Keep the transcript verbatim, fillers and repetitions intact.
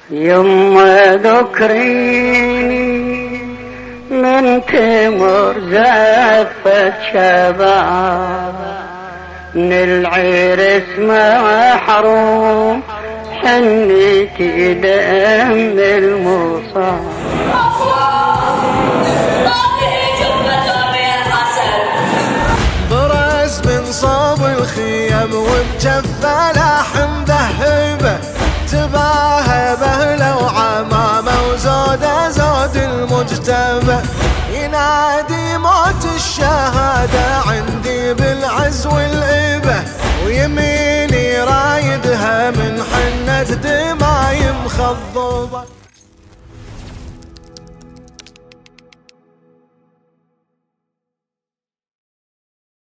يما ذكريني من تمر زفت شباب، من العرس محروم حنيتي دم المصاب. برز من صوب الخيم وبجفه لحم ذهبه، تباهى بهله وعمامه وزوده زود المجتبى، ينادي موت الشهاده عندي بالعز والإبه، ويميني رايدها من حنة دماي مخضبه.